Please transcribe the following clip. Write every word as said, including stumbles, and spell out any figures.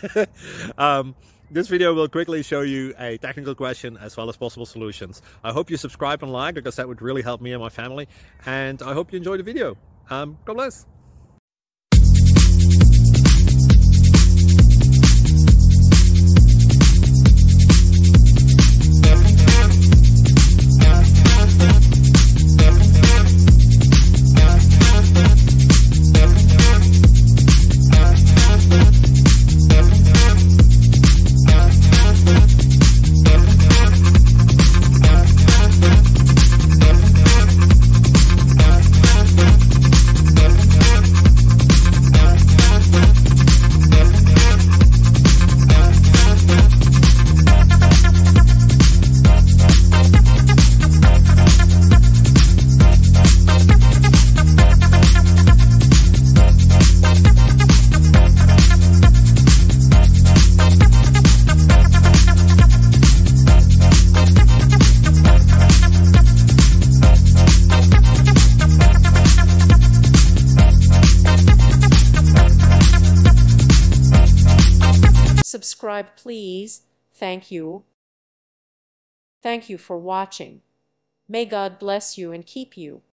um, this video will quickly show you a technical question as well as possible solutions. I hope you subscribe and like, because that would really help me and my family. And I hope you enjoy the video. Um, God bless. Subscribe, please. Thank you. Thank you for watching. May God bless you and keep you.